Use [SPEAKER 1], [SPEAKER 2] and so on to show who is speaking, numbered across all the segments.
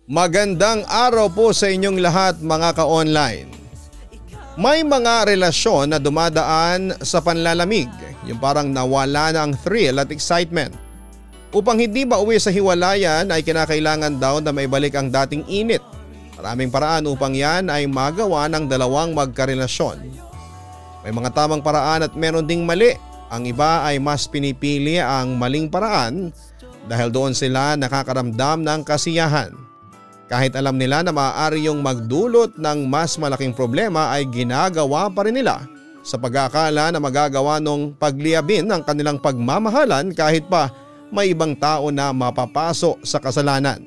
[SPEAKER 1] Magandang araw po sa inyong lahat mga ka-online. May mga relasyon na dumadaan sa panlalamig, yung parang nawala na ang thrill at excitement. Upang hindi mauwi sa hiwalayan ay kinakailangan daw na maibalik ang dating init. Maraming paraan upang yan ay magawa ng dalawang magkarelasyon. May mga tamang paraan at meron ding mali. Ang iba ay mas pinipili ang maling paraan dahil doon sila nakakaramdam ng kasiyahan. Kahit alam nila na maaari yung magdulot ng mas malaking problema ay ginagawa pa rin nila sa pag-aakala na magagawa nung pagliyabin ang kanilang pagmamahalan kahit pa may ibang tao na mapapaso sa kasalanan.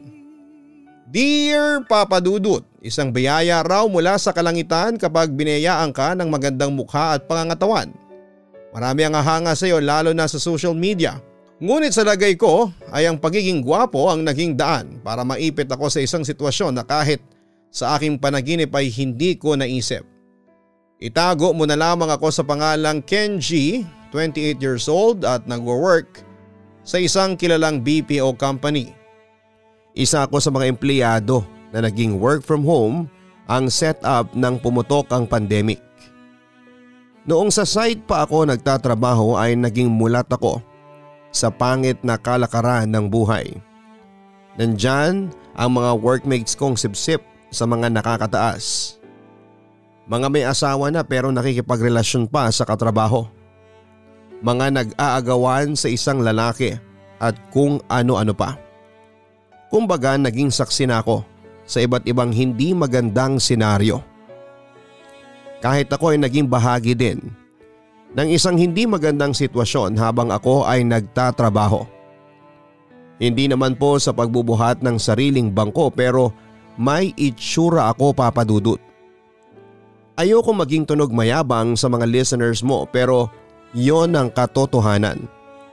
[SPEAKER 1] Dear Papa Dudut, isang biyaya raw mula sa kalangitan kapag binayaan ka ng magandang mukha at pangangatawan. Marami ang hahanga sa iyo lalo na sa social media. Ngunit sa lagay ko ay ang pagiging gwapo ang naging daan para maipit ako sa isang sitwasyon na kahit sa aking panaginip ay hindi ko naisip. Itago mo na lamang ako sa pangalang Kenji, 28 years old at nagwo-work sa isang kilalang BPO company. Isa ako sa mga empleyado na naging work from home ang setup ng pumutok ang pandemic. Noong sa site pa ako nagtatrabaho ay naging mulat ako sa pangit na kalakaran ng buhay. Nandyan ang mga workmates kong sipsip sa mga nakakataas. Mga may asawa na pero nakikipagrelasyon pa sa katrabaho. Mga nag-aagawan sa isang lalaki at kung ano-ano pa. Kumbaga naging saksi na ako sa iba't ibang hindi magandang senaryo. Kahit ako ay naging bahagi din ng isang hindi magandang sitwasyon habang ako ay nagtatrabaho. Hindi naman po sa pagbubuhat ng sariling bangko pero may itsura ako, Papa Dudut. Ayoko maging tunog mayabang sa mga listeners mo pero yon ang katotohanan.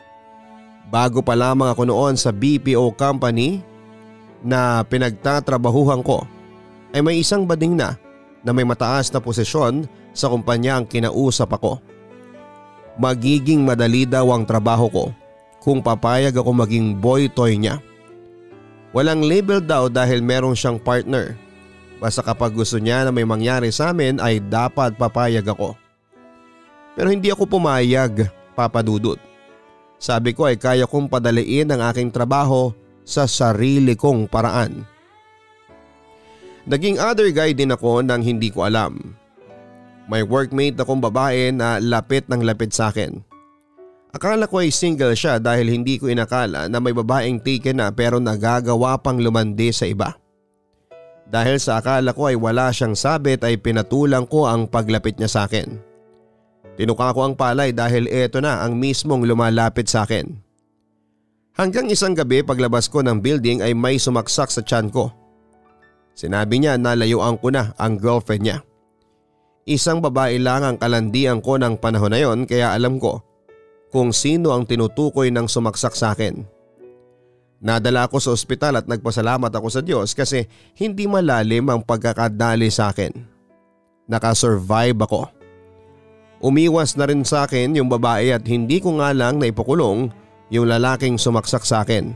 [SPEAKER 1] Bago pa lamang ako noon sa BPO company na pinagtatrabahuhan ko ay may isang bading na may mataas na posisyon sa kumpanya ang kinausap ako. Magiging madali daw ang trabaho ko kung papayag ako maging boy toy niya. Walang label daw dahil meron siyang partner. Basta kapag gusto niya na may mangyari sa amin ay dapat papayag ako. Pero hindi ako pumayag, Papa Dudut. Sabi ko ay kaya kong padaliin ang aking trabaho sa sarili kong paraan. Naging other guy din ako nang hindi ko alam. May workmate akong babae na lapit ng lapit sa akin. Akala ko ay single siya dahil hindi ko inakala na may babaeng taken na pero nagagawa pang lumandi sa iba. Dahil sa akala ko ay wala siyang sabit ay pinatulang ko ang paglapit niya sa akin. Tinuka ko ang palay dahil eto na ang mismong lumalapit sa akin. Hanggang isang gabi paglabas ko ng building ay may sumaksak sa tiyan ko. Sinabi niya na layuan ko na ang girlfriend niya. Isang babae lang ang kalandian ko ng panahon na yon kaya alam ko kung sino ang tinutukoy ng sumaksak sa akin. Nadala ako sa ospital at nagpasalamat ako sa Diyos kasi hindi malalim ang pagkakadali sa akin. Nakasurvive ako. Umiwas na rin sa akin yung babae at hindi ko nga lang naipakulong yung lalaking sumaksak sa akin.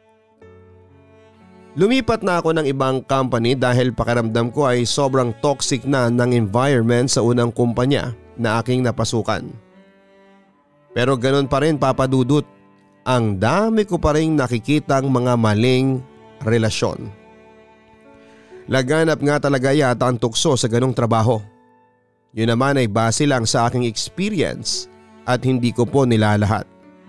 [SPEAKER 1] Lumipat na ako ng ibang company dahil pakiramdam ko ay sobrang toxic na ng environment sa unang kumpanya na aking napasukan. Pero ganun pa rin, Papa Dudut, ang dami ko pa rin nakikitang mga maling relasyon. Laganap nga talaga yata ang tukso sa ganong trabaho. Yun naman ay base lang sa aking experience at hindi ko po nilalahat.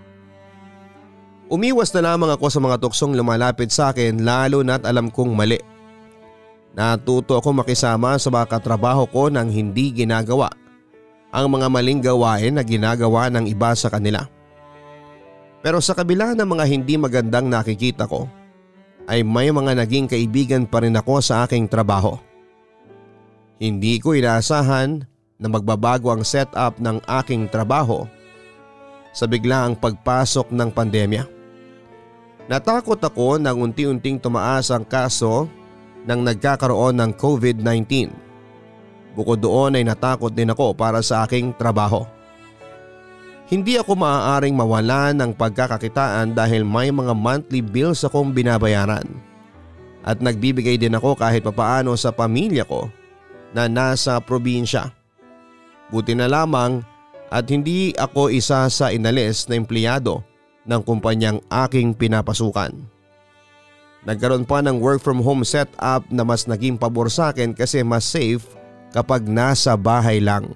[SPEAKER 1] Umiwas na lamang ako sa mga tuksong lumalapit sa akin lalo na't alam kong mali. Natuto ako makisama sa mga katrabaho ko nang hindi ginagawa ang mga maling gawain na ginagawa ng iba sa kanila. Pero sa kabila ng mga hindi magandang nakikita ko, ay may mga naging kaibigan pa rin ako sa aking trabaho. Hindi ko inaasahan na magbabago ang setup ng aking trabaho sa biglaang pagpasok ng pandemya. Natakot ako nang unti-unting tumaas ang kaso nang nagkakaroon ng COVID-19. Bukod doon ay natakot din ako para sa aking trabaho. Hindi ako maaaring mawala ng pagkakakitaan dahil may mga monthly bills akong binabayaran. at nagbibigay din ako kahit papaano sa pamilya ko na nasa probinsya. Buti na lamang at hindi ako isa sa inalis na empleyado ng kumpanyang aking pinapasukan. Nagkaroon pa ng work from home setup na mas naging pabor sa akin kasi mas safe kapag nasa bahay lang.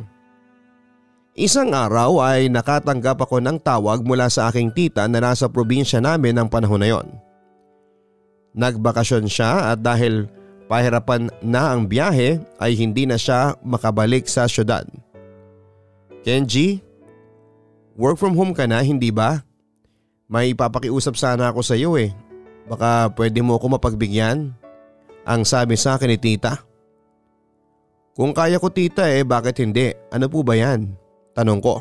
[SPEAKER 1] Isang araw ay nakatanggap ako ng tawag mula sa aking tita na nasa probinsya namin ng panahon na yon. Nagbakasyon siya at dahil pahirapan na ang biyahe ay hindi na siya makabalik sa syudad. Kenji, work from home ka na, hindi ba? May ipapakiusap sana ako sa iyo eh. Baka pwede mo ako mapagbigyan? Ang sabi sa akin ni tita. Kung kaya ko tita bakit hindi? Ano po ba yan? Tanong ko.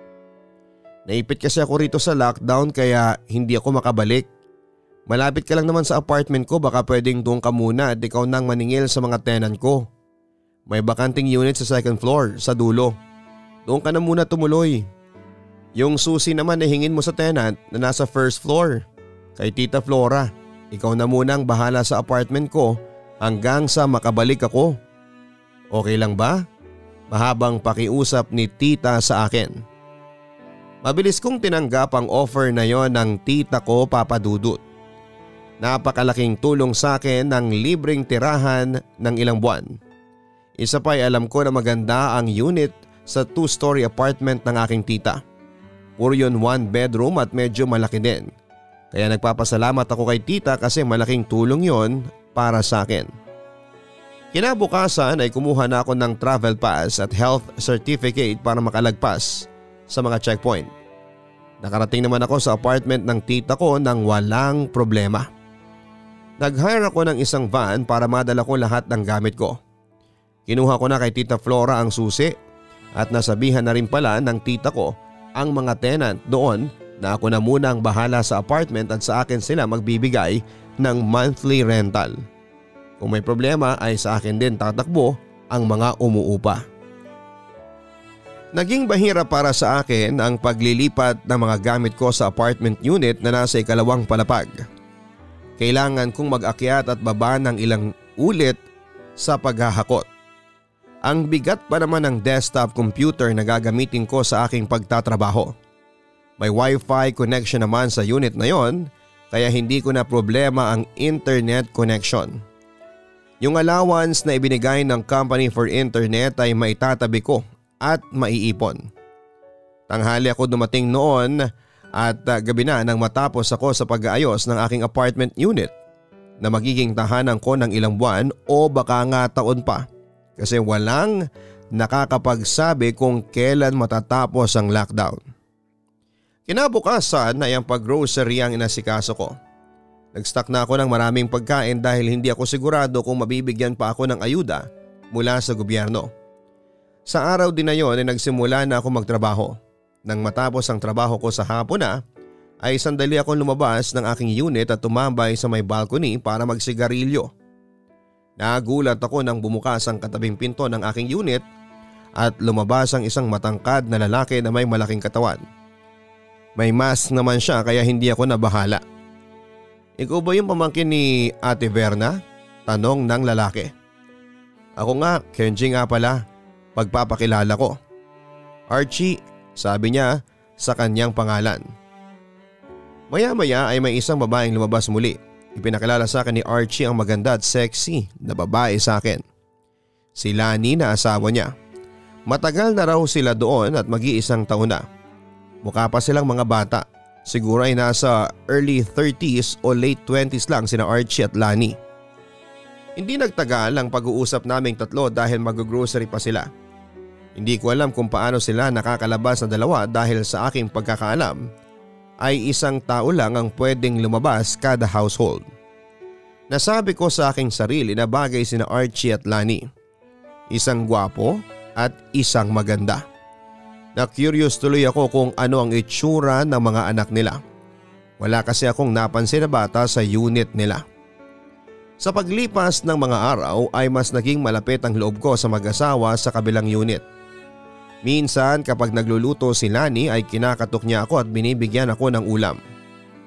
[SPEAKER 1] Naipit kasi ako rito sa lockdown kaya hindi ako makabalik. Malapit ka lang naman sa apartment ko, baka pwedeng doon ka muna at ikaw nang maningil sa mga tenant ko. May bakanting unit sa second floor, sa dulo. Doon ka na muna tumuloy. Yung susi naman hingin mo sa tenant na nasa first floor. Kay Tita Flora, ikaw na munang bahala sa apartment ko hanggang sa makabalik ako. Okay lang ba? Mahabang pakiusap ni tita sa akin. Mabilis kong tinanggap ang offer na yon ng tita ko, Papa Dudut. Napakalaking tulong sa akin ng libreng tirahan ng ilang buwan. Isa pa ay alam ko na maganda ang unit sa 2-story apartment ng aking tita. Puro yun 1 bedroom at medyo malaki din. Kaya nagpapasalamat ako kay tita kasi malaking tulong yon para sa akin. Kinabukasan ay kumuha na ako ng travel pass at health certificate para makalagpas sa mga checkpoint. Nakarating naman ako sa apartment ng tita ko nang walang problema. Nag-hire ako ng isang van para madala ko lahat ng gamit ko. Kinuha ko na kay Tita Flora ang susi at nasabihan na rin pala ng tita ko ang mga tenant doon na ako na muna ang bahala sa apartment at sa akin sila magbibigay ng monthly rental. Kung may problema ay sa akin din tatakbo ang mga umuupa. Naging bahira para sa akin ang paglilipat ng mga gamit ko sa apartment unit na nasa ikalawang palapag. Kailangan kong mag-akyat at baba ng ilang ulit sa paghahakot. Ang bigat pa naman ng desktop computer na gagamitin ko sa aking pagtatrabaho. May wifi connection naman sa unit na yon kaya hindi ko na problema ang internet connection. Yung allowance na ibinigay ng company for internet ay maitatabi ko at maiipon. Tanghali ako dumating noon at gabi na nang matapos ako sa pag-aayos ng aking apartment unit na magiging tahanan ko ng ilang buwan o baka nga taon pa kasi walang nakakapagsabi kung kailan matatapos ang lockdown. Kinabukasan ay ang pag-grocery ang inasikaso ko. Nag-stock na ako ng maraming pagkain dahil hindi ako sigurado kung mabibigyan pa ako ng ayuda mula sa gobyerno. Sa araw din na yon ay nagsimula na ako magtrabaho. Nang matapos ang trabaho ko sa hapon na, ay sandali akong lumabas ng aking unit at tumambay sa may balcony para magsigarilyo. Nagulat ako nang bumukas ang katabing pinto ng aking unit at lumabas ang isang matangkad na lalaki na may malaking katawan. May mask naman siya kaya hindi ako nabahala. Ikaw ba yung pamangkin ni Ate Verna? Tanong ng lalaki. Ako nga, Kenji nga pala. Pagpapakilala ko. Archie, sabi niya sa kanyang pangalan. Maya-maya ay may isang babaeng lumabas muli. Ipinakilala sa akin ni Archie ang maganda at sexy na babae sa akin. Si Lani na asawa niya. Matagal na raw sila doon at mag-iisang taon na. Mukha pa silang mga bata. Siguro ay nasa early 30s o late 20s lang sina Archie at Lani. Hindi nagtagal ang pag-uusap naming tatlo dahil mag-grocery pa sila. Hindi ko alam kung paano sila nakakalabas na dalawa dahil sa aking pagkakaalam ay isang tao lang ang pwedeng lumabas kada household. Nasabi ko sa aking sarili na bagay sina Archie at Lani. Isang gwapo at isang maganda. Na-curious tuloy ako kung ano ang itsura ng mga anak nila. Wala kasi akong napansin na bata sa unit nila. Sa paglipas ng mga araw ay mas naging malapit ang loob ko sa mag-asawa sa kabilang unit. Minsan kapag nagluluto si Lani ay kinakatok niya ako at binibigyan ako ng ulam.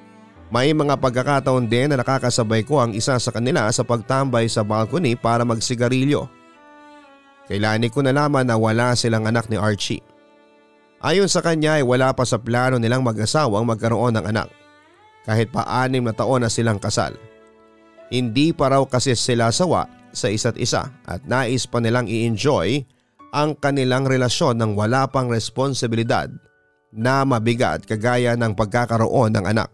[SPEAKER 1] May mga pagkakataon din na nakakasabay ko ang isa sa kanila sa pagtambay sa balcony para magsigarilyo. Kailangan ko nalaman na wala silang anak ni Archie. Ayon sa kanya ay wala pa sa plano nilang mag-asawang magkaroon ng anak. Kahit pa 6 na taon na silang kasal. Hindi pa raw kasi sila sawa sa isa't isa at nais pa nilang i-enjoy ang kanilang relasyon ng wala pang responsibilidad na mabigat kagaya ng pagkakaroon ng anak.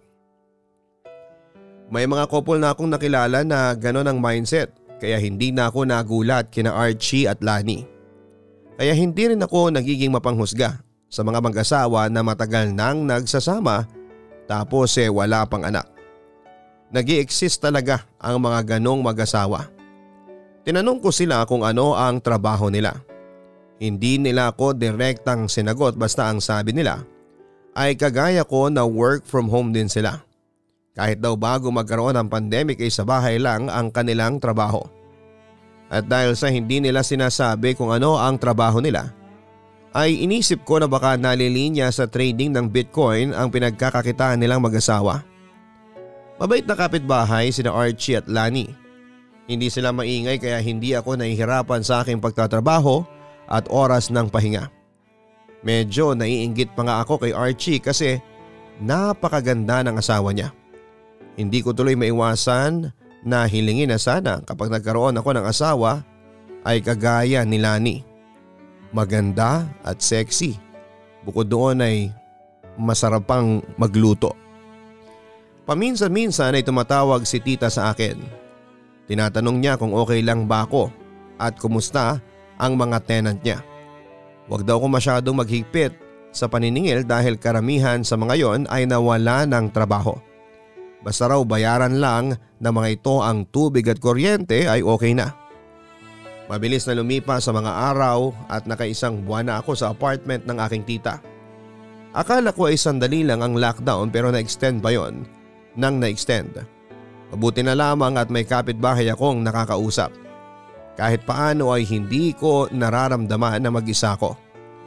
[SPEAKER 1] May mga couple na akong nakilala na gano'n ang mindset kaya hindi na ako nagulat kina Archie at Lani. Kaya hindi rin ako nagiging mapanghusga sa mga mag-asawa na matagal nang nagsasama tapos wala pang anak. Nag-i-exist talaga ang mga ganong mag-asawa. Tinanong ko sila kung ano ang trabaho nila. Hindi nila ako direktang sinagot basta ang sabi nila ay kagaya ko na work from home din sila. Kahit daw bago magkaroon ng pandemic ay sa bahay lang ang kanilang trabaho. At dahil sa hindi nila sinasabi kung ano ang trabaho nila, ay inisip ko na baka nalilinya sa trading ng Bitcoin ang pinagkakakitaan nilang mag-asawa. Mabait na kapitbahay sina Archie at Lani. Hindi sila maingay kaya hindi ako nahihirapan sa aking pagtatrabaho at oras ng pahinga. Medyo naiinggit pa nga ako kay Archie kasi napakaganda ng asawa niya. Hindi ko tuloy maiwasan na hilingin na sana kapag nagkaroon ako ng asawa ay kagaya ni Lani. Maganda at sexy. Bukod doon ay masarap pang magluto. Paminsan-minsan ay tumatawag si tita sa akin. Tinatanong niya kung okay lang ba ako at kumusta ang mga tenant niya. Huwag daw ko masyadong maghigpit sa paniningil dahil karamihan sa mga yon ay nawala ng trabaho. Basta raw bayaran lang na mga ito ang tubig at kuryente ay okay na. Mabilis na lumipas sa mga araw at nakaisang buwan na ako sa apartment ng aking tita. Akala ko ay sandali lang ang lockdown pero na-extend pa yon nang na-extend. Mabuti na lamang at may kapitbahay akong nakakausap. Kahit paano ay hindi ko nararamdaman na mag-isa ko.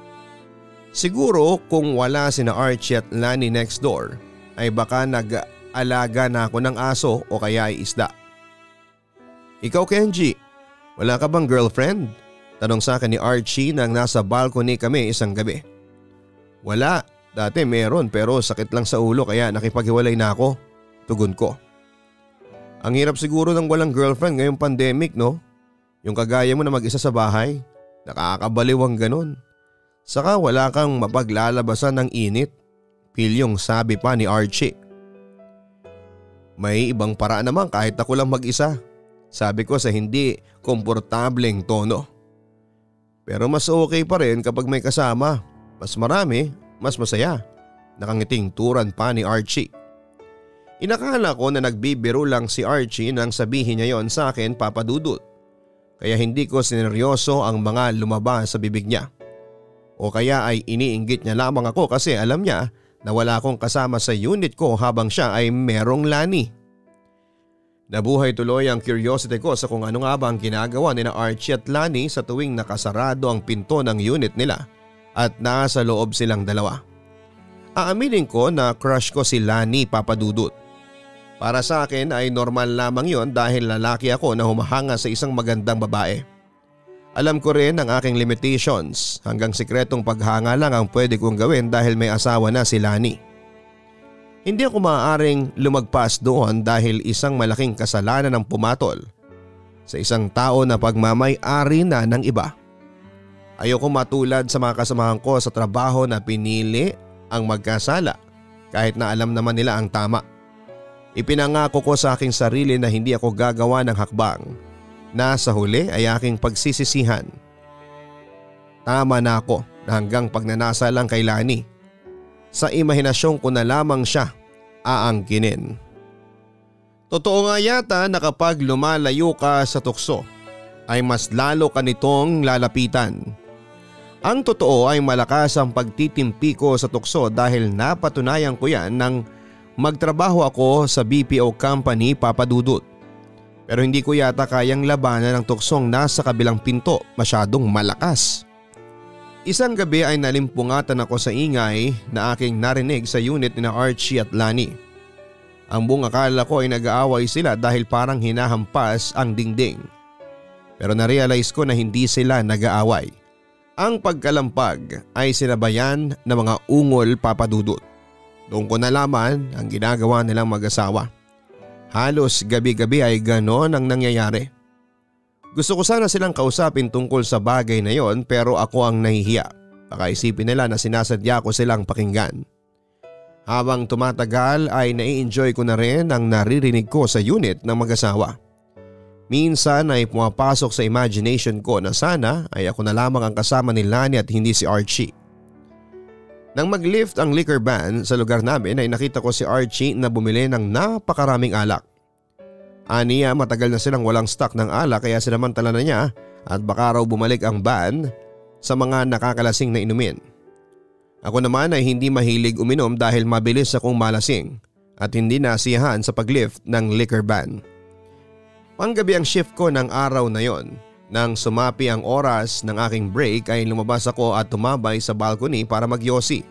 [SPEAKER 1] Siguro kung wala sina Archie at Lani next door ay baka nag-alaga na ako ng aso o kaya ay isda. Ikaw Kenji, wala ka bang girlfriend? Tanong sa akin ni Archie nang nasa balcony kami isang gabi. Wala, dati meron pero sakit lang sa ulo kaya nakipaghiwalay na ako. Tugon ko. Ang hirap siguro ng walang girlfriend ngayong pandemic no? Yung kagaya mo na mag-isa sa bahay, nakakabaliw ang ganun. Saka wala kang mapaglalabasan ng init, pilyong sabi pa ni Archie. May ibang paraan naman kahit ako lang mag-isa, sabi ko sa hindi komportableng tono. Pero mas okay pa rin kapag may kasama, mas marami, mas masaya, nakangiting turan pa ni Archie. Inakala ko na nagbibiro lang si Archie nang sabihin niya yon sa akin Papa Dudut. Kaya hindi ko sineryoso ang mga lumabas sa bibig niya. O kaya ay iniinggit niya lamang ako kasi alam niya na wala akong kasama sa unit ko habang siya ay merong Lani. Nabuhay tuloy ang curiosity ko sa kung ano nga ba ang ginagawa ni na Archie at Lani sa tuwing nakasarado ang pinto ng unit nila at nasa loob silang dalawa. Aaminin ko na crush ko si Lani Papa Dudut. Para sa akin ay normal lamang yon dahil lalaki ako na humahanga sa isang magandang babae. Alam ko rin ang aking limitations, hanggang sikretong paghanga lang ang pwede kong gawin dahil may asawa na si Lani. Hindi ako maaaring lumagpas doon dahil isang malaking kasalanan ang pumatol sa isang tao na pagmamay-ari na ng iba. Ayoko matulad sa mga kasamahan ko sa trabaho na pinili ang magkasala kahit na alam naman nila ang tama. Ipinangako ko sa aking sarili na hindi ako gagawa ng hakbang na sa huli ay aking pagsisisihan. Tama na ako na hanggang pagnanasa lang kay Lani. Sa imahinasyon ko na lamang siya aangkinin. Totoo nga yata na kapag lumalayo ka sa tukso ay mas lalo ka nitong lalapitan. Ang totoo ay malakas ang pagtitimpi ko sa tukso dahil napatunayan ko yan nang magtrabaho ako sa BPO company Papa Dudut. Pero hindi ko yata kayang labanan ng tuksong nasa kabilang pinto, masyadong malakas. Isang gabi ay nalimpungatan ako sa ingay na aking narinig sa unit ni na Archie at Lani. Ang buong akala ko ay nag-aaway sila dahil parang hinahampas ang dingding. Pero na-realize ko na hindi sila nag-aaway. Ang pagkalampag ay sinabayan ng mga ungol, Papa Dudut. Doon ko nalaman ang ginagawa nilang mag-asawa. Halos gabi-gabi ay ganon ang nangyayari. Gusto ko sana silang kausapin tungkol sa bagay na yon pero ako ang nahihiya. Baka isipin nila na sinasadya ko silang pakinggan. Habang tumatagal ay nai-enjoy ko na rin ang naririnig ko sa unit ng mag-asawa. Minsan ay pumapasok sa imagination ko na sana ay ako na lamang ang kasama ni Lani at hindi si Archie. Nang mag-lift ang liquor ban sa lugar namin ay nakita ko si Archie na bumili ng napakaraming alak. Aniya matagal na silang walang stock ng alak kaya sinamantala na niya at baka raw bumalik ang ban sa mga nakakalasing na inumin. Ako naman ay hindi mahilig uminom dahil mabilis akong malasing at hindi nasiyahan sa pag-lift ng liquor ban. Panggabi ang shift ko ng araw na yon. Nang sumapi ang oras ng aking break ay lumabas ako at tumambay sa balcony para magyosi.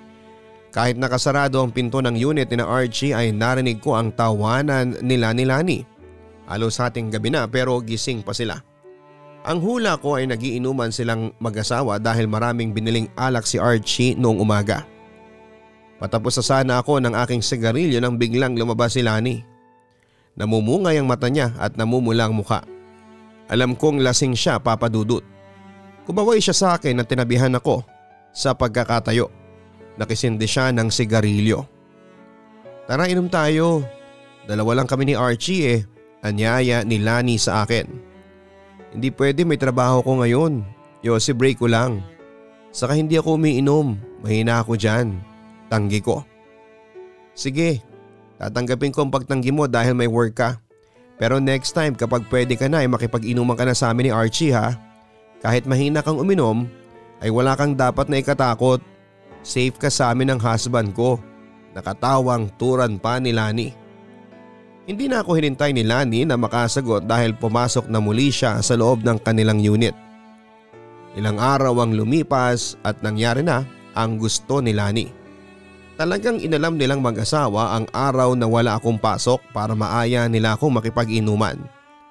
[SPEAKER 1] Kahit nakasarado ang pinto ng unit ni Archie ay narinig ko ang tawanan nila ni Lani. Halos hating gabi na pero gising pa sila. Ang hula ko ay nagiinuman silang mag-asawa dahil maraming biniling alak si Archie noong umaga. Patapos na sana ako ng aking sigarilyo nang biglang lumabas si Lani. Namumungay ang mata niya at namumula ang mukha. Alam kong lasing siya, Papa Dudut. Kumaway siya sa akin at tinabihan ako sa pagkakatayo. Nakisindi siya ng sigarilyo. Tara inom tayo. Dalawa lang kami ni Archie eh. Anyaya ni Lani sa akin. Hindi pwede, may trabaho ko ngayon. Yosi, break ko lang. Saka hindi ako umiinom. Mahina ako dyan. Tanggi ko. Sige, tatanggapin ko ang pagtanggi mo dahil may work ka. Pero next time kapag pwede ka na ay makipag-inuman ka na sa amin ni Archie ha. Kahit mahina kang uminom ay wala kang dapat na ikatakot. Safe ka sa amin ng husband ko. Nakatawang turan pa ni Lani. Hindi na ako hinintay ni Lani na makasagot dahil pumasok na muli siya sa loob ng kanilang unit. Ilang araw ang lumipas at nangyari na ang gusto ni Lani. Talagang inalam nilang mag-asawa ang araw na wala akong pasok para maaya nila akong makipag-inuman.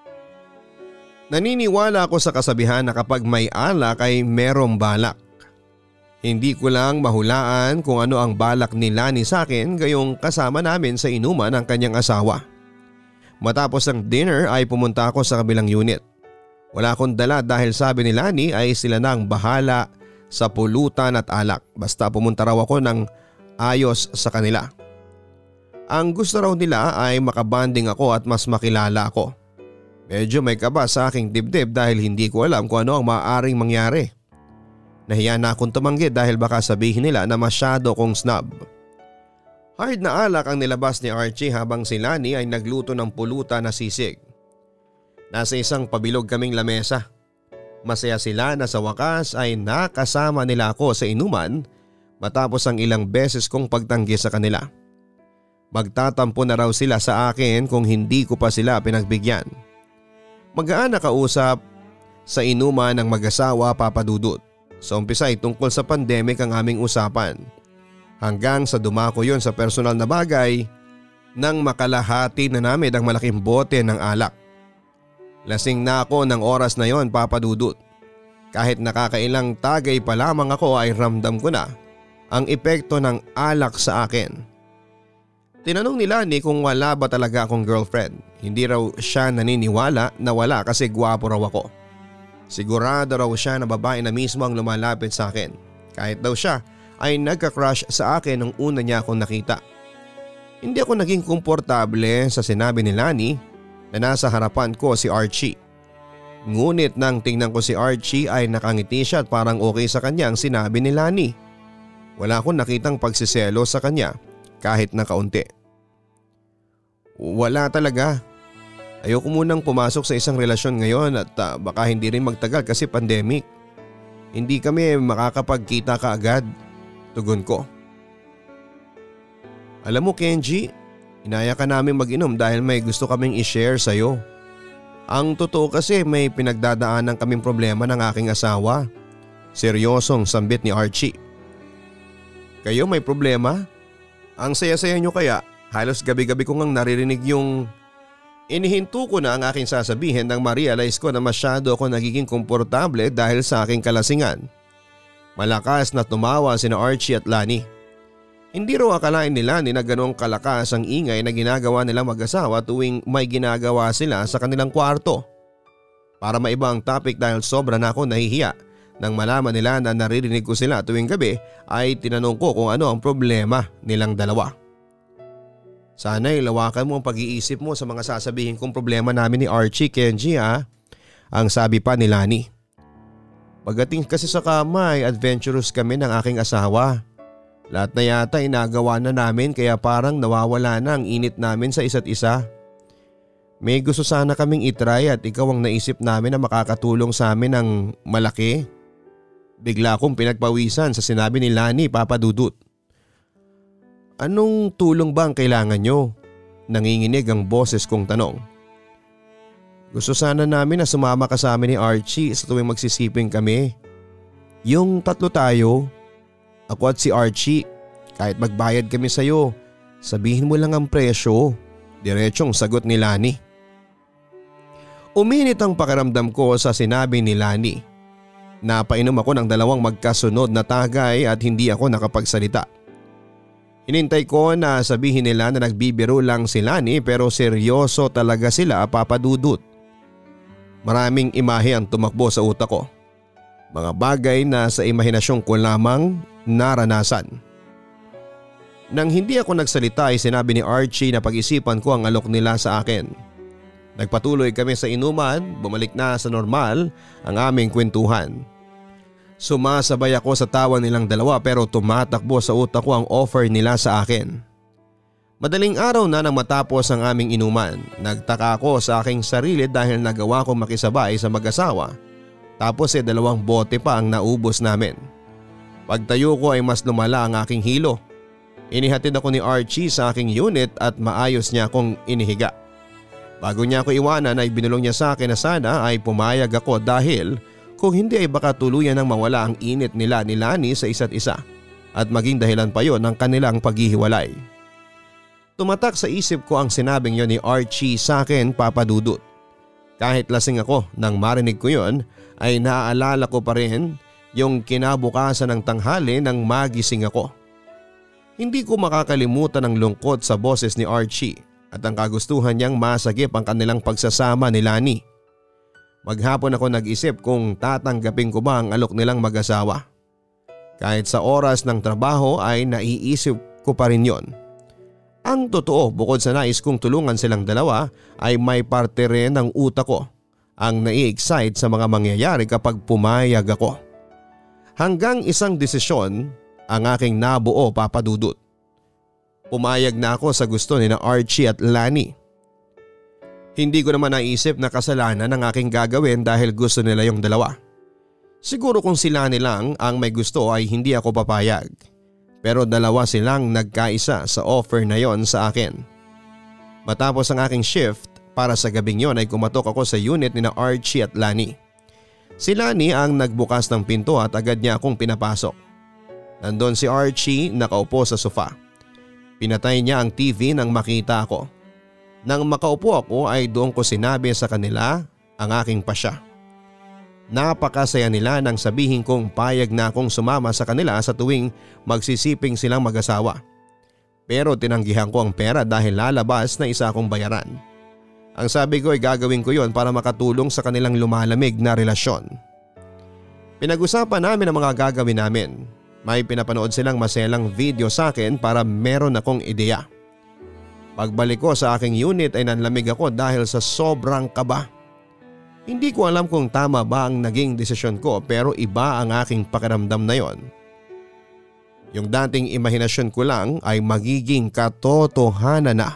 [SPEAKER 1] Naniniwala ako sa kasabihan na kapag may alak ay merong balak. Hindi ko lang mahulaan kung ano ang balak ni Lani sa akin gayong kasama namin sa inuman ang kanyang asawa. Matapos ang dinner ay pumunta ako sa kabilang unit. Wala akong dala dahil sabi ni Lani ay sila na ang bahala sa pulutan at alak basta pumunta raw ako ng ayos sa kanila. Ang gusto raw nila ay makabanding ako at mas makilala ako. Medyo may kaba sa aking dibdib dahil hindi ko alam kung ano ang maaaring mangyari. Nahiya na akong tumanggi dahil baka sabihin nila na masyado kong snob. Hard na alak ang nilabas ni Archie habang si Lani ay nagluto ng pulutan na sisig. Nasa isang pabilog kaming lamesa. Masaya sila na sa wakas ay nakasama nila ako sa inuman matapos ang ilang beses kong pagtanggi sa kanila. Magtatampo na raw sila sa akin kung hindi ko pa sila pinagbigyan. Magaan na kausap sa inuman ng mag-asawa, Papa Dudut. Sa umpisa ay tungkol sa pandemic ang aming usapan. Hanggang sa dumako yon sa personal na bagay nang makalahati na namin ang malaking bote ng alak. Lasing na ako ng oras na yon, Papa Dudut. Kahit nakakailang tagay pa lamang ako ay ramdam ko na ang epekto ng alak sa akin. Tinanong ni Lani kung wala ba talaga akong girlfriend. Hindi raw siya naniniwala na wala kasi gwapo raw ako. Sigurado raw siya na babae na mismo ang lumalapit sa akin. Kahit daw siya ay nagka-crush sa akin nung una niya akong nakita. Hindi ako naging komportable sa sinabi ni Lani na nasa harapan ko si Archie. Ngunit nang tingnan ko si Archie ay nakangiti siya at parang okay sa kanya ang sinabi ni Lani. Wala akong nakitang pagsiselo sa kanya kahit na kaunti. Wala talaga. Ayoko munang pumasok sa isang relasyon ngayon at baka hindi rin magtagal kasi pandemic. Hindi kami makakapagkita kaagad, tugon ko. Alam mo Kenji, inaya ka namin mag-inom dahil may gusto kaming i-share sa'yo. Ang totoo kasi may pinagdadaanan kaming problema ng aking asawa. Seryosong sambit ni Archie. Kayo may problema? Ang saya-saya nyo kaya. Halos gabi-gabi ko ngang naririnig yung inihinto ko na ang aking sasabihin nang ma-realize ko na masyado ako nagiging komportable dahil sa aking kalasingan. Malakas na tumawa sina Archie at Lani. Hindi raw akalain ni Lani na ganong kalakas ang ingay na ginagawa nilang mag-asawa tuwing may ginagawa sila sa kanilang kwarto. Para maiba ang topic dahil sobra na ako nahihiya nang malaman nila na naririnig ko sila tuwing gabi ay tinanong ko kung ano ang problema nilang dalawa. Sana'y lawakan mo ang pag-iisip mo sa mga sasabihin kong problema namin ni Archie, Kenji ha, ang sabi pa ni Lani. Pagdating kasi sa kama ay adventurous kami ng aking asawa. Lahat na yata inagawa na namin kaya parang nawawala na ang init namin sa isa't isa. May gusto sana kaming itry at ikaw ang naisip namin na makakatulong sa amin ng malaki. Bigla akong pinagpawisan sa sinabi ni Lani, Papa Dudut. Anong tulong ba ang kailangan nyo? Nanginginig ang boses kong tanong. Gusto sana namin na sumama ka sa amin ni Archie sa tuwing magsisiping kami. Yung tatlo tayo. Ako at si Archie, kahit magbayad kami sa'yo, sabihin mo lang ang presyo. Diretsong sagot ni Lani. Uminit ang pakiramdam ko sa sinabi ni Lani. Napainom ako ng 2 magkasunod na tagay at hindi ako nakapagsalita. Hinintay ko na sabihin nila na nagbibiro lang si Lani pero seryoso talaga sila, Papa Dudut. Maraming imahe ang tumakbo sa utak ko. Mga bagay na sa imahinasyon ko lamang naranasan. Nang hindi ako nagsalita ay sinabi ni Archie na pag-isipan ko ang alok nila sa akin. Nagpatuloy kami sa inuman, bumalik na sa normal ang aming kwentuhan. Sumasabay ako sa tawa nilang dalawa pero tumatakbo sa utak ko ang offer nila sa akin. Madaling araw na nang matapos ang aming inuman, nagtaka ako sa aking sarili dahil nagawa kong makisabay sa mag-asawa. Tapos 2 bote pa ang naubos namin. Pagtayo ko ay mas lumala ang aking hilo. Inihatid ako ni Archie sa aking unit at maayos niya akong inihiga. Bago niya ako iwanan ay binulong niya sa akin na sana ay pumayag ako dahil kung hindi ay baka tuluyan nang mawala ang init nila ni Lani sa isa't isa at maging dahilan pa yon ng kanilang paghihiwalay. Tumatak sa isip ko ang sinabing yon ni Archie sa akin, Papa Dudut. Kahit lasing ako nang marinig ko yon ay naaalala ko pa rin yung kinabukasan ng tanghali nang magising ako. Hindi ko makakalimutan ang lungkot sa boses ni Archie at ang kagustuhan niyang masagip ang kanilang pagsasama ni Lani. Maghapon ako nag-isip kung tatanggapin ko ba ang alok nilang mag-asawa. Kahit sa oras ng trabaho ay naiisip ko pa rin yon. Ang totoo, bukod sa nais kong tulungan silang dalawa ay may parte rin ng utak ko ang nai-excite sa mga mangyayari kapag pumayag ako. Hanggang isang desisyon ang aking nabuo, Papa Dudut. Pumayag na ako sa gusto ni na Archie at Lani. Hindi ko naman naisip na kasalanan ang aking gagawin dahil gusto nila yung dalawa. Siguro kung sila nilang ang may gusto ay hindi ako papayag. Pero dalawa silang nagkaisa sa offer na yon sa akin. Matapos ang aking shift para sa gabing yon ay kumatok ako sa unit ni na Archie at Lani. Si Lani ang nagbukas ng pinto at agad niya akong pinapasok. Nandun si Archie nakaupo sa sofa. Pinatay niya ang TV nang makita ako. Nang makaupo ako ay doon ko sinabi sa kanila ang aking pasya. Napakasaya nila nang sabihin kong payag na akong sumama sa kanila sa tuwing magsisiping silang mag-asawa. Pero tinanggihan ko ang pera dahil lalabas na isa akong bayaran. Ang sabi ko ay gagawin ko yon para makatulong sa kanilang lumalamig na relasyon. Pinag-usapan namin ang mga gagawin namin. May pinapanood silang maselang video sa akin para meron akong ideya. Pagbalik ko sa aking unit ay nanlamig ako dahil sa sobrang kaba. Hindi ko alam kung tama ba ang naging desisyon ko pero iba ang aking pakiramdam na yon. Yung dating imahinasyon ko lang ay magiging katotohanan na.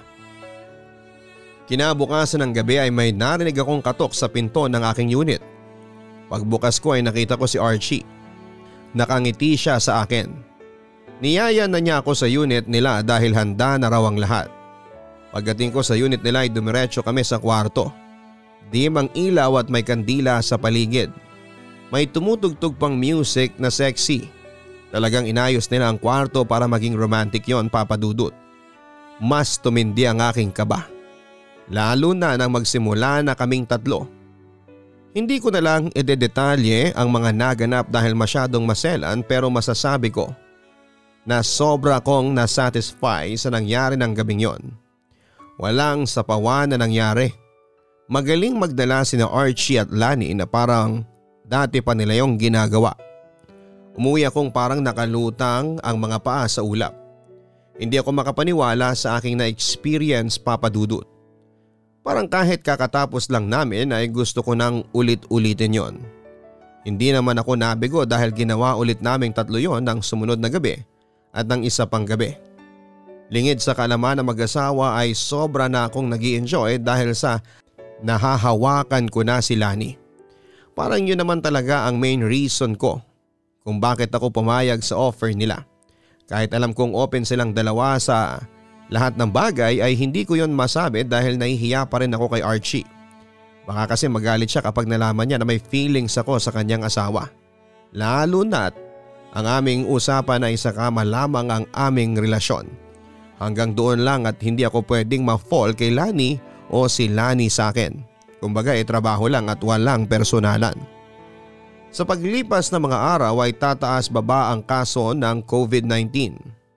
[SPEAKER 1] Kinabukasan ng gabi ay may narinig akong katok sa pinto ng aking unit. Pagbukas ko ay nakita ko si Archie. Nakangiti siya sa akin. Niyaya na niya ako sa unit nila dahil handa na raw ang lahat. Pagdating ko sa unit nila ay dumiretso kami sa kwarto. Dim ang ilaw at may kandila sa paligid. May tumutugtog pang music na sexy. Talagang inayos nila ang kwarto para maging romantic yon, Papa Dudut. mas tumindi ang aking kaba. Lalo na nang magsimula na kaming tatlo. Hindi ko na lang idedetalye ang mga naganap dahil masyadong maselan, pero masasabi ko na sobra kong nasatisfy sa nangyari ng gabing yon. Walang sapawan na nangyari. Magaling magdala sina Archie at Lani na parang dati pa nila yung ginagawa. Umuwi akong parang nakalutang ang mga paa sa ulap. Hindi ako makapaniwala sa aking na-experience, Papa Dudut. Parang kahit kakatapos lang namin ay gusto ko nang ulit-ulitin yon. Hindi naman ako nabigo dahil ginawa ulit naming tatlo yon ng sumunod na gabi at ng isa pang gabi. Lingid sa kaalaman na mag-asawa ay sobra na akong nag-i-enjoy dahil sa nahahawakan ko na si Lani. Parang yun naman talaga ang main reason ko kung bakit ako pumayag sa offer nila. Kahit alam kong open silang dalawa sa lahat ng bagay ay hindi ko yon masabi dahil nahihiya pa rin ako kay Archie. Baka kasi magalit siya kapag nalaman niya na may feelings ako sa kanyang asawa. Lalo na't ang aming usapan ay sa kama lamang ang aming relasyon. Hanggang doon lang at hindi ako pwedeng ma-fall kay Lani o si Lani sa akin. Kumbaga trabaho lang at walang personalan. Sa paglipas ng mga araw ay tataas baba ang kaso ng COVID-19.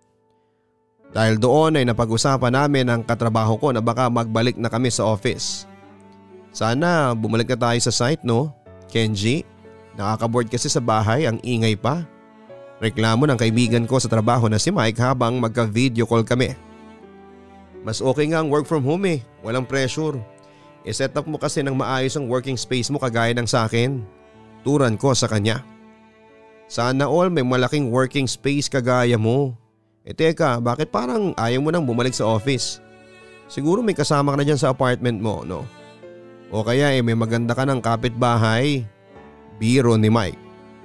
[SPEAKER 1] Dahil doon ay napag-usapan namin ang katrabaho ko na baka magbalik na kami sa office. Sana bumalik na tayo sa site, no, Kenji? Nakakaboard kasi sa bahay, ang ingay pa. Reklamo ng kaibigan ko sa trabaho na si Mike habang magka-video call kami. Mas okay nga ang work from home walang pressure. I-set up mo kasi ng maayos ang working space mo kagaya ng sa akin. Turan ko sa kanya. Sana all may malaking working space kagaya mo. Teka, bakit parang ayaw mo nang bumalik sa office? Siguro may kasama ka na dyan sa apartment mo, no? O kaya may maganda ka ng kapitbahay. Biro ni Mike.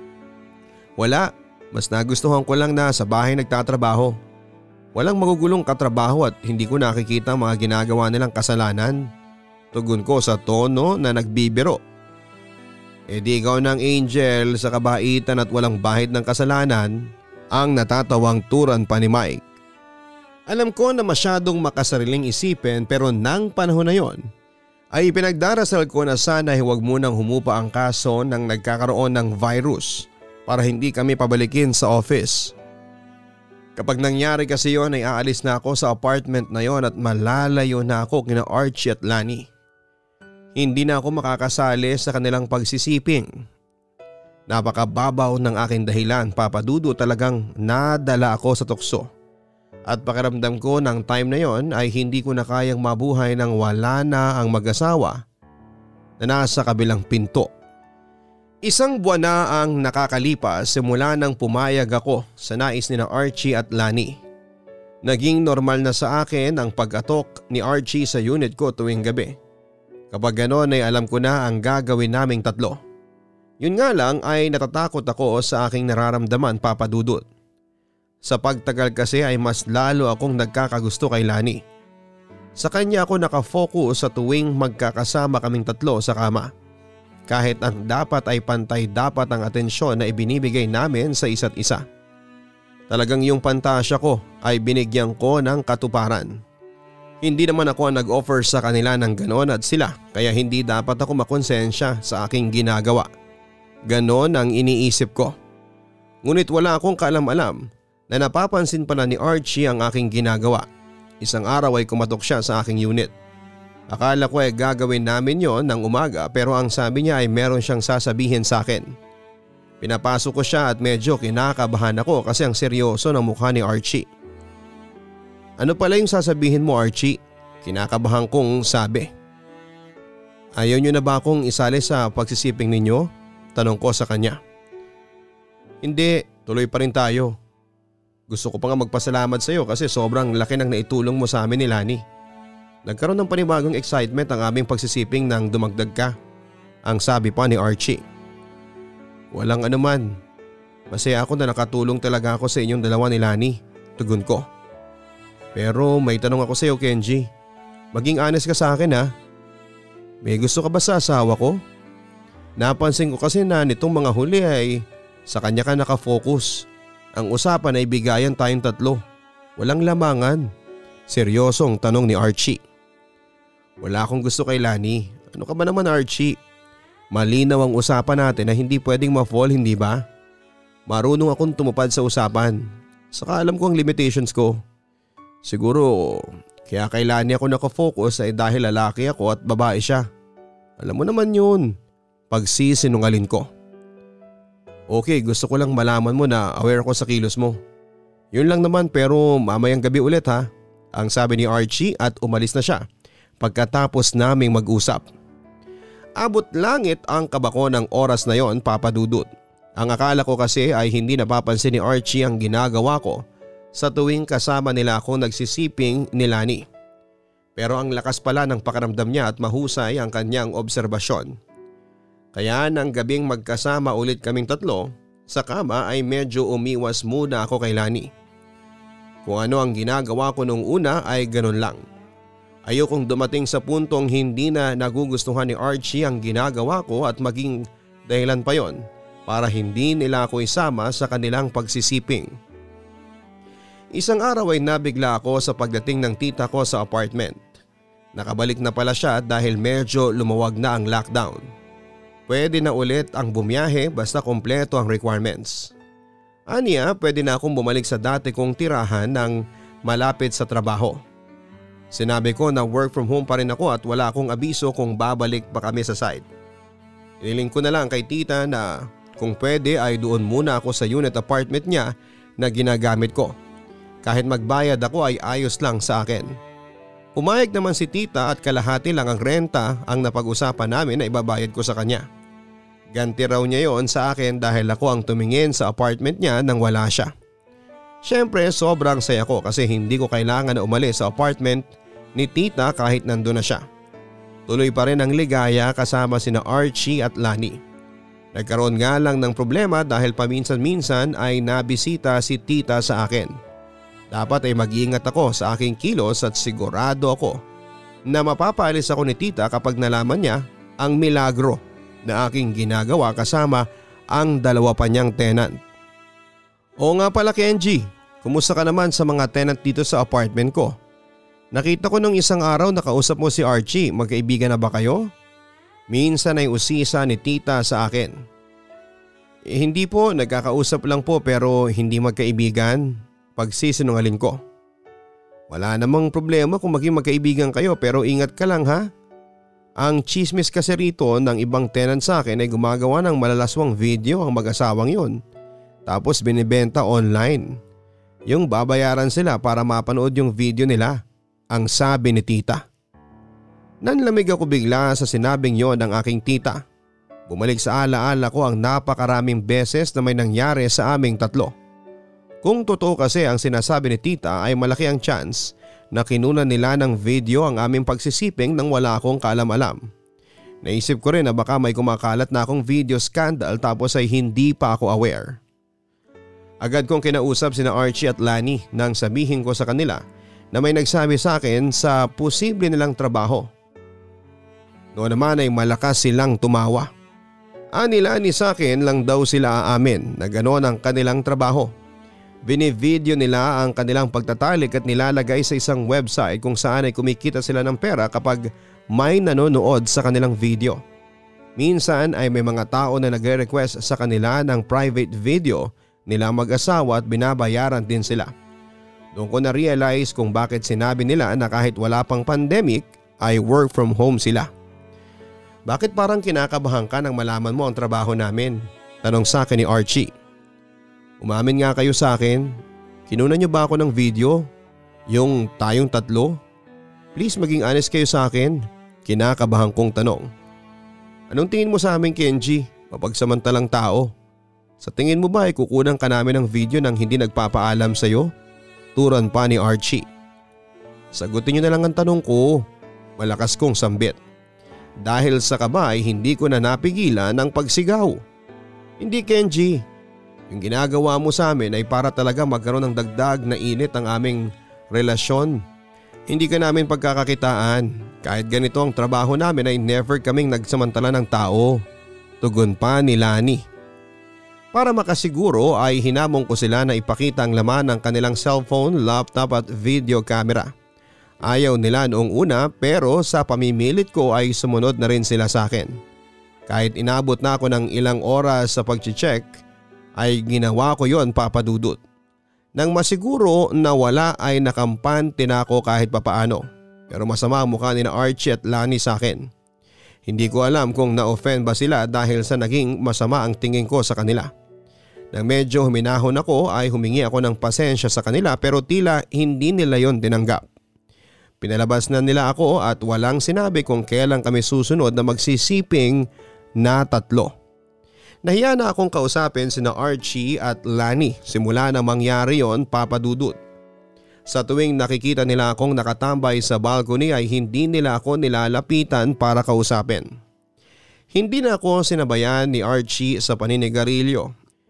[SPEAKER 1] Wala, mas nagustuhan ko lang na sa bahay nagtatrabaho. Walang magugulong katrabaho at hindi ko nakikita ang mga ginagawa nilang kasalanan. Tugon ko sa tono na nagbibiro. Di ikaw ng angel sa kabaitan at walang bahid ng kasalanan, ang natatawang turan pa ni Mike. Alam ko na masyadong makasariling isipin pero nang panahon na yon ay pinagdarasal ko na sana huwag munang humupa ang kaso ng nagkakaroon ng virus para hindi kami pabalikin sa office. Kapag nangyari kasi yon ay aalis na ako sa apartment na yon at malalayo na ako kina Archie at Lani. Hindi na ako makakasali sa kanilang pagsisiping. Napakababaw ng aking dahilan, Papa Dudut, talagang nadala ako sa tukso. At pakiramdam ko ng time na yon ay hindi ko na kayang mabuhay nang wala na ang mag-asawa na nasa kabilang pinto. Isang buwan na ang nakakalipas simula nang pumayag ako sa nais ni na Archie at Lani. Naging normal na sa akin ang pag-atok ni Archie sa unit ko tuwing gabi. Kapag gano'n ay alam ko na ang gagawin naming tatlo. Yun nga lang ay natatakot ako sa aking nararamdaman, Papa Dudut. Sa pagtagal kasi ay mas lalo akong nagkakagusto kay Lani. Sa kanya ako nakafocus sa tuwing magkakasama kaming tatlo sa kama. Kahit ang dapat ay pantay dapat ang atensyon na ibinibigay namin sa isa't isa. Talagang yung pantasya ko ay binigyan ko ng katuparan. Hindi naman ako ang nag-offer sa kanila ng ganon at sila kaya hindi dapat ako makonsensya sa aking ginagawa. Ganon ang iniisip ko. Ngunit wala akong kaalam-alam na napapansin pala ni Archie ang aking ginagawa. Isang araw ay kumatok siya sa aking unit. Akala ko ay gagawin namin yon ng umaga pero ang sabi niya ay meron siyang sasabihin sa akin. Pinapasok ko siya at medyo kinakabahan ako kasi ang seryoso ng mukha ni Archie. Ano pala yung sasabihin mo, Archie? Kinakabahan kong sabi. Ayaw niyo na ba akong isali sa pagsisiping ninyo? Tanong ko sa kanya. Hindi, tuloy pa rin tayo. Gusto ko pa nga magpasalamat sa iyo kasi sobrang laki ng naitulong mo sa amin ni Lani. Nagkaroon ng panibagong excitement ang aming pagsisiping nang dumagdag ka. Ang sabi pa ni Archie. Walang anuman. Masaya ako na nakatulong talaga ako sa inyong dalawa ni Lani. Tugon ko. Pero may tanong ako sa iyo, Kenji. Maging honest ka sa akin, ha. May gusto ka ba sa asawa ko? Napansin ko kasi na nitong mga huli ay sa kanya ka nakafocus. Ang usapan ay bigayan tayong tatlo. Walang lamangan. Seryosong tanong ni Archie. Wala akong gusto kay Lani. Ano ka ba naman Archie? Malinaw ang usapan natin na hindi pwedeng ma-fall, hindi ba? Marunong akong tumupad sa usapan. Saka alam ko ang limitations ko. Siguro kaya kay Lani ako nakafocus ay dahil lalaki ako at babae siya. Alam mo naman yun. Pagsisinungalin ko. Okay, gusto ko lang malaman mo na aware ako sa kilos mo. Yun lang naman pero mamayang gabi ulit ha. Ang sabi ni Archie at umalis na siya pagkatapos naming mag-usap. Abot langit ang kabako ng oras na yon, Papa Dudut. Ang akala ko kasi ay hindi napapansin ni Archie ang ginagawa ko sa tuwing kasama nila akong nagsisiping ni Lani. Pero ang lakas pala ng pakiramdam niya at mahusay ang kanyang obserbasyon. Kaya nang gabing magkasama ulit kaming tatlo sa kama ay medyo umiwas muna ako kay Lani. Kung ano ang ginagawa ko nung una ay ganun lang. Ayokong dumating sa puntong hindi na nagugustuhan ni Archie ang ginagawa ko at maging dahilan pa yon para hindi nila ako isama sa kanilang pagsisiping. Isang araw ay nabigla ako sa pagdating ng tita ko sa apartment. Nakabalik na pala siya dahil medyo lumawag na ang lockdown. Pwede na ulit ang bumiyahe basta kompleto ang requirements. Aniya, pwede na akong bumalik sa dati kong tirahan ng malapit sa trabaho. Sinabi ko na work from home pa rin ako at wala akong abiso kung babalik pa kami sa site. Iniling ko na lang kay tita na kung pwede ay doon muna ako sa unit apartment niya na ginagamit ko. Kahit magbayad ako ay ayos lang sa akin. Pumayag naman si tita at kalahati lang ang renta ang napag-usapan namin na ibabayad ko sa kanya. Ganti raw niya yon sa akin dahil ako ang tumingin sa apartment niya nang wala siya. Siyempre sobrang saya ko kasi hindi ko kailangan na umalis sa apartment ni tita kahit nandun na siya. Tuloy pa rin ang ligaya kasama sina Archie at Lani. Nagkaroon nga lang ng problema dahil paminsan-minsan ay nabisita si tita sa akin. Dapat ay mag-iingat ako sa aking kilos at sigurado ako na mapapaalis ako ni tita kapag nalaman niya ang milagro na aking ginagawa kasama ang dalawa pa niyang tenant. Oo nga pala Kenji, kumusta ka naman sa mga tenant dito sa apartment ko? Nakita ko nung isang araw nakausap mo si Archie, magkaibigan na ba kayo? Minsan ay usisa ni tita sa akin. Hindi po, nagkakausap lang po pero hindi magkaibigan. Pagsisinungaling ko. Wala namang problema kung maging magkaibigan kayo pero ingat ka lang ha. Ang chismis kasi rito ng ibang tenant sa akin ay gumagawa ng malalaswang video ang mag-asawang yun. Tapos binibenta online. Yung babayaran sila para mapanood yung video nila. Ang sabi ni tita. Nanlamig ako bigla sa sinabing yon ng aking tita. Bumalik sa alaala ko ang napakaraming beses na may nangyari sa aming tatlo. Kung totoo kasi ang sinasabi ni tita ay malaki ang chance na kinunan nila ng video ang aming pagsisiping nang wala akong kaalam-alam. Naisip ko rin na baka may kumakalat na akong video scandal tapos ay hindi pa ako aware. Agad kong kinausap sina Archie at Lani nang sabihin ko sa kanila na may nagsabi sa akin sa posible nilang trabaho. Noon naman ay malakas silang tumawa. Nila ni sa akin lang daw sila aamin na gano'n ang kanilang trabaho. Binivideo nila ang kanilang pagtatalik at nilalagay sa isang website kung saan ay kumikita sila ng pera kapag may nanonood sa kanilang video. Minsan ay may mga tao na nagre-request sa kanila ng private video nila mag-asawa at binabayaran din sila. Doon ko na-realize kung bakit sinabi nila na kahit wala pang pandemic ay work from home sila. Bakit parang kinakabahan ka nang malaman mo ang trabaho namin? Tanong sa akin ni Archie. Umamin nga kayo sa akin. Kinunan niyo ba ako ng video? Yung tayong tatlo? Please maging honest kayo sa akin. Kinakabahan kong tanong. Anong tingin mo sa amin Kenji? Mapagsamantalang tao. Sa tingin mo ba ay kukunan ka namin ng video nang hindi nagpapaalam sa'yo? Turan pa ni Archie. Sagutin niyo na lang ang tanong ko. Malakas kong sambit. Dahil sa kaba ay hindi ko na napigilan ang pagsigaw. Hindi Kenji. Yung ginagawa mo sa amin ay para talaga magkaroon ng dagdag na init ang aming relasyon. Hindi ka namin pagkakakitaan. Kahit ganito ang trabaho namin ay never kaming nagsamantala ng tao. Tugon pa ni Lani. Para makasiguro ay hinamon ko sila na ipakita ang laman ng kanilang cellphone, laptop at video camera. Ayaw nila noong una pero sa pamimilit ko ay sumunod na rin sila sa akin. Kahit inabot na ako ng ilang oras sa pag-check ay ginawa ko yon, Papa Dudut. Nang masiguro na wala ay nakampante na ako kahit papaano. Pero masama ang mukha ni na Archie at Lani sa akin. Hindi ko alam kung na-offend ba sila dahil sa naging masama ang tingin ko sa kanila. Nang medyo huminahon ako ay humingi ako ng pasensya sa kanila pero tila hindi nila yon tinanggap. Pinalabas na nila ako at walang sinabi kung kailan kami susunod na magsisiping na 3. Nahiya na akong kausapin sina Archie at Lani simula na mangyari yon, Papa Dudut. Sa tuwing nakikita nila akong nakatambay sa balcony ay hindi nila ako nilalapitan para kausapin. Hindi na ako sinabayan ni Archie sa paninigarilyo.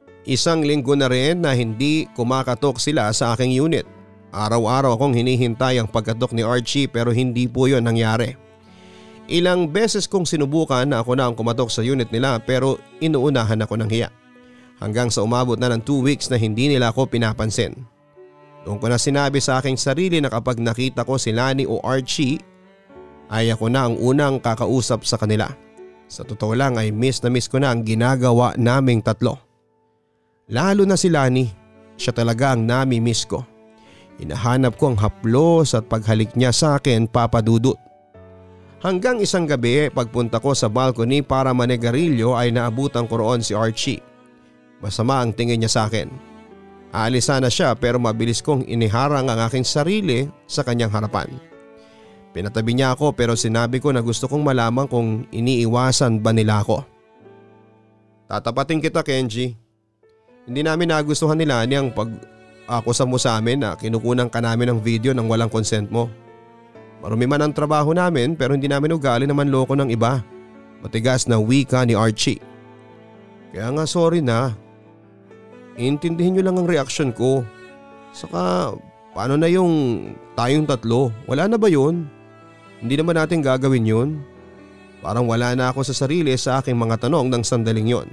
[SPEAKER 1] 1 linggo na rin na hindi kumakatok sila sa aking unit. Araw-araw akong hinihintay ang pagkatok ni Archie pero hindi po yon nangyari. Ilang beses kong sinubukan na ako na ang kumatok sa unit nila pero inuunahan ako ng hiya. Hanggang sa umabot na ng 2 weeks na hindi nila ako pinapansin. Doon ko na sinabi sa aking sarili na kapag nakita ko si Lani o Archie ay ako na ang unang kakausap sa kanila. Sa totoo lang ay miss na miss ko na ang ginagawa naming 3. Lalo na si Lani, siya talaga ang nami-miss ko. Hinahanap ko ang haplos at paghalik niya sa akin, Papa Dudut. Hanggang isang gabi pagpunta ko sa balcony para manigarilyo ay naabutan ko roon si Archie. Masama ang tingin niya sa akin. Aalisa na siya pero mabilis kong iniharang ang aking sarili sa kanyang harapan. Pinatabi niya ako pero sinabi ko na gusto kong malaman kung iniiwasan ba nila ako. Tatapatin kita, Kenji. Hindi namin nagustuhan nila niyang pag-akusa mo sa amin na kinukunan ka namin ng video nang walang consent mo. Marumi man ang trabaho namin pero hindi namin ugali naman loko ng iba. Matigas na wika ni Archie. Kaya nga sorry na. Intindihin niyo lang ang reaksyon ko. Saka paano na yung tayong 3? Wala na ba yun? Hindi naman natin gagawin yun. Parang wala na ako sa sarili sa aking mga tanong ng sandaling yon.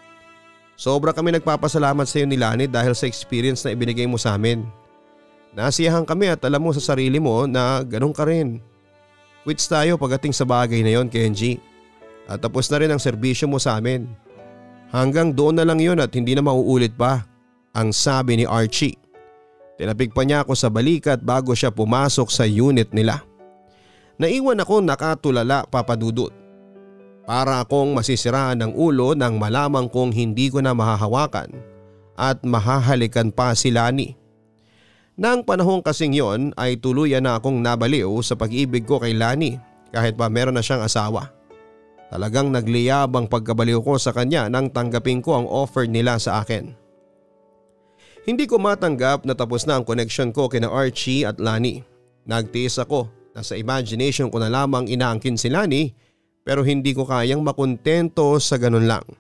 [SPEAKER 1] Sobra kami nagpapasalamat sa iyo ni Lani dahil sa experience na ibinigay mo sa amin. Nasiyahan kami at alam mo sa sarili mo na ganun ka rin. Quits tayo pagdating sa bagay na yon, Kenji. At tapos na rin ang serbisyo mo sa amin. Hanggang doon na lang yun at hindi na mauulit pa, ang sabi ni Archie. Tinapik pa niya ako sa balikat bago siya pumasok sa unit nila. Naiwan ako nakatulala, Papa Dudut. Para akong masisiraan ng ulo nang malamang kong hindi ko na mahahawakan at mahahalikan pa si Lani. Nang panahong kasing yon ay tuluyan na akong nabaliw sa pag-ibig ko kay Lani kahit pa meron na siyang asawa. Talagang nagliyab ang pagkabaliw ko sa kanya nang tanggapin ko ang offer nila sa akin. Hindi ko matanggap na tapos na ang connection ko kina Archie at Lani. Nagtiis ako na sa imagination ko na lamang inaangkin si Lani pero hindi ko kayang makontento sa ganun lang.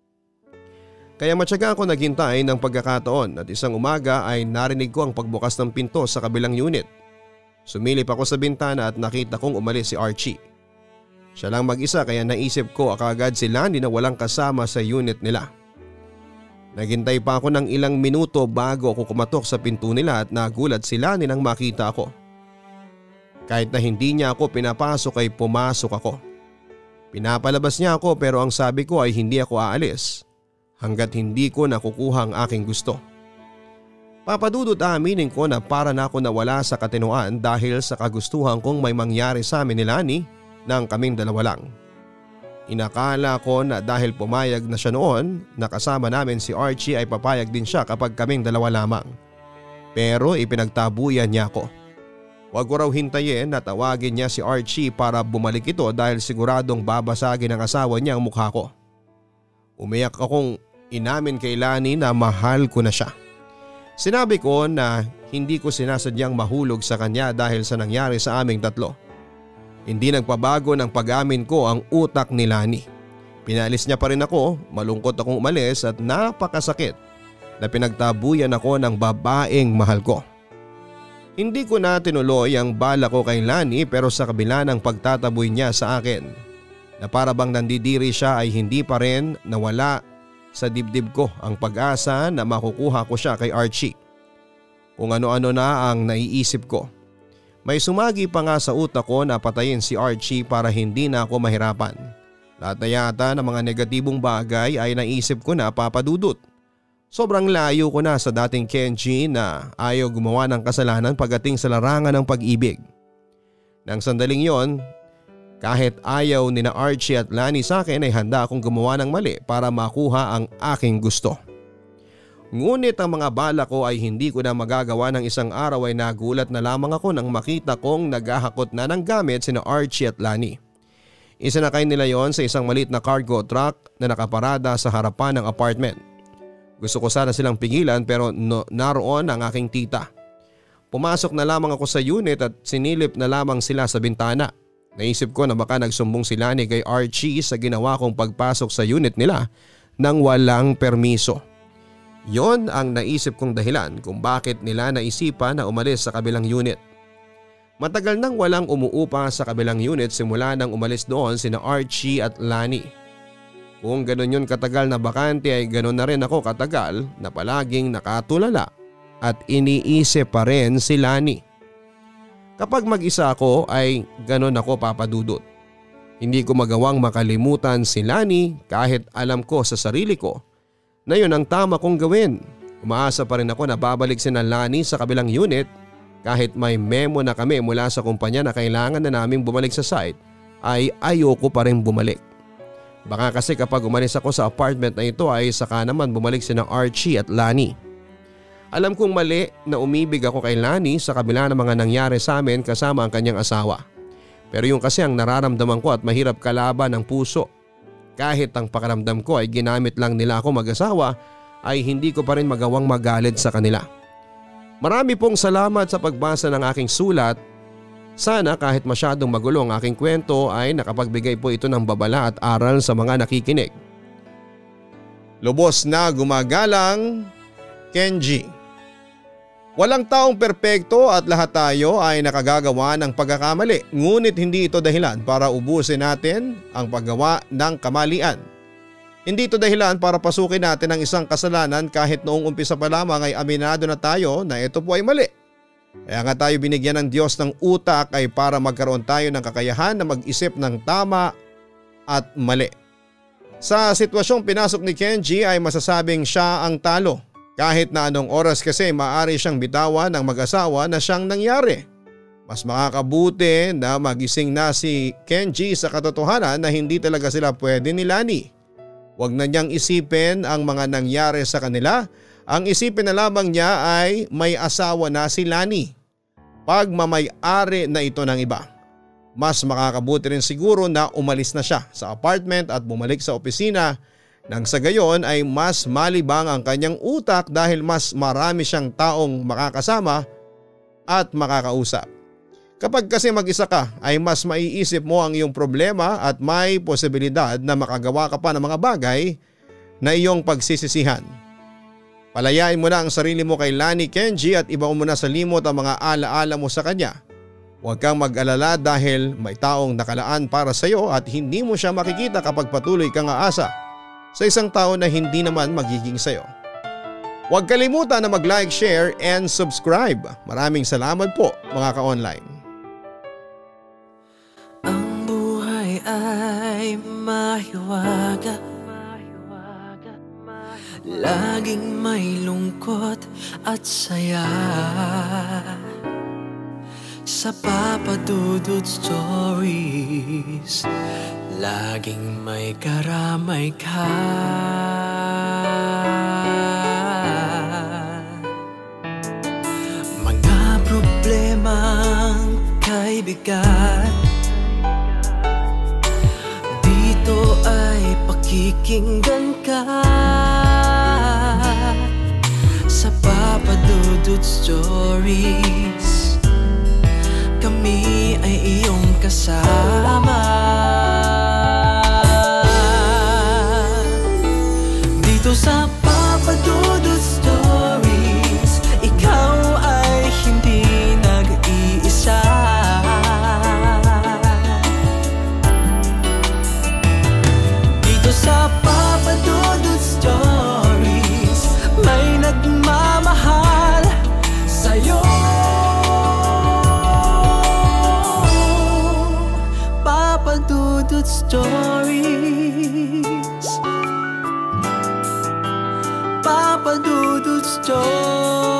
[SPEAKER 1] Kaya matyaga ako naghintay ng pagkakataon at isang umaga ay narinig ko ang pagbukas ng pinto sa kabilang unit. Sumilip ako sa bintana at nakita kong umalis si Archie. Siya lang mag-isa kaya naisip ko kaagad si Lani na walang kasama sa unit nila. Naghintay pa ako ng ilang minuto bago ako kumatok sa pinto nila at nagulat si Lani nang makita ako. Kahit na hindi niya ako pinapasok ay pumasok ako. Pinapalabas niya ako pero ang sabi ko ay hindi ako aalis hanggat hindi ko nakukuha ang aking gusto. Papa Dudut, aminin ko na para na ako nawala sa katinoan dahil sa kagustuhan kong may mangyari sa amin ni Lani nang kaming dalawa lang. Inakala ko na dahil pumayag na siya noon na kasama namin si Archie ay papayag din siya kapag kaming dalawa lamang. Pero ipinagtabuyan niya ako. Huwag ko raw hintayin na tawagin niya si Archie para bumalik ito dahil siguradong babasagin ng asawa niya ang mukha ko. Umiyak akong inamin kay Lani na mahal ko na siya. Sinabi ko na hindi ko sinasadyang mahulog sa kanya dahil sa nangyari sa aming 3. Hindi nagpabago ng pag-amin ko ang utak ni Lani. Pinalis niya pa rin ako, malungkot akong umalis at napakasakit na pinagtabuyan ako ng babaeng mahal ko. Hindi ko na tinuloy ang bala ko kay Lani pero sa kabila ng pagtataboy niya sa akin na para bang nandidiri siya ay hindi pa rin nawala sa dibdib ko ang pag-asa na makukuha ko siya kay Archie. Kung ano-ano na ang naiisip ko. May sumagi pa nga sa utak ko na patayin si Archie para hindi na ako mahirapan. Lahat na yata ng mga negatibong bagay ay naisip ko na, Papa Dudut. Sobrang layo ko na sa dating Kenji na ayaw gumawa ng kasalanan pagdating sa larangan ng pag-ibig. Nang sandaling yon, kahit ayaw ni na Archie at Lani sa akin ay handa akong gumawa ng mali para makuha ang aking gusto. Ngunit ang mga bala ko ay hindi ko na magagawa ng isang araw ay nagulat na lamang ako nang makita kong naghahakot na ng gamit sina Archie at Lani. Isinakay nila yon sa isang maliit na cargo truck na nakaparada sa harapan ng apartment. Gusto ko sana silang pigilan pero naroon ang aking tita. Pumasok na lamang ako sa unit at sinilip na lamang sila sa bintana. Naisip ko na baka nagsumbong si Lani kay Archie sa ginawa kong pagpasok sa unit nila nang walang permiso. Yon ang naisip kong dahilan kung bakit nila naisipan na umalis sa kabilang unit. Matagal nang walang umuupa sa kabilang unit simula nang umalis doon sina Archie at Lani. Kung gano'n yun katagal na bakante ay gano'n na rin ako katagal na palaging nakatulala at iniisip pa rin si Lani. Kapag mag-isa ako ay gano'n ako, Papa Dudut. Hindi ko magawang makalimutan si Lani kahit alam ko sa sarili ko na yun ang tama kong gawin. Umaasa pa rin ako na babalik si Lani sa kabilang unit kahit may memo na kami mula sa kumpanya na kailangan na naming bumalik sa site ay ayoko pa rin bumalik. Baka kasi kapag umalis ako sa apartment na ito ay saka naman bumalik sina Archie at Lani. Alam kong mali na umibig ako kay Lani sa kabila ng mga nangyari sa amin kasama ang kanyang asawa. Pero yung kasi ang nararamdaman ko at mahirap kalaban ng puso. Kahit ang pakiramdam ko ay ginamit lang nila ako mag-asawa ay hindi ko pa rin magawang magalit sa kanila. Marami pong salamat sa pagbasa ng aking sulat. Sana kahit masyadong magulo ang aking kwento ay nakapagbigay po ito ng babala at aral sa mga nakikinig. Lubos na gumagalang, Kenji. Walang taong perpekto at lahat tayo ay nakagagawa ng pagkakamali, ngunit hindi ito dahilan para ubusin natin ang paggawa ng kamalian. Hindi ito dahilan para pasukin natin ang isang kasalanan kahit noong umpisa pa lamang ay aminado na tayo na ito po ay mali. Kaya nga tayo binigyan ng Diyos ng utak ay para magkaroon tayo ng kakayahan na mag-isip ng tama at mali. Sa sitwasyong pinasok ni Kenji ay masasabing siya ang talo. Kahit na anong oras kasi maaari siyang bitawan ng mag-asawa na siyang nangyari. Mas makakabuti na magising na si Kenji sa katotohanan na hindi talaga sila pwede ni Lani. Huwag na niyang isipin ang mga nangyari sa kanila. Ang isipin na lamang niya ay may asawa na si Lani. Pagmamay-ari na ito ng iba. Mas makakabuti rin siguro na umalis na siya sa apartment at bumalik sa opisina. Nang sa gayon ay mas malibang ang kanyang utak dahil mas marami siyang taong makakasama at makakausap. Kapag kasi mag-isa ka ay mas maiisip mo ang iyong problema at may posibilidad na makagawa ka pa ng mga bagay na iyong pagsisisihan. Palayain mo na ang sarili mo kay Lani, Kenji, at ibaon mo na sa limot ang mga alaala mo sa kanya. Huwag kang mag-alala dahil may taong nakalaan para sa iyo at hindi mo siya makikita kapag patuloy kang aasa sa isang tao na hindi naman magiging sayo. Huwag kalimutan na mag-like, share, and subscribe. Maraming salamat po mga ka-online.
[SPEAKER 2] Ang buhay ay mahiwaga, laging may lungkot at saya. Sa Papa Dudut Stories, laging may karamay ka. Mga problemang kaibigan, dito ay pakikinggan ka. Sa Papa Dudut Stories, kami ay iyong kasama. Dito sa Papa Dudut Stories, ikaw ay hindi nag-iisa. Dito sa Papa Dudut Stories, may nagmamahal sa'yo. Papa Dudut Stories.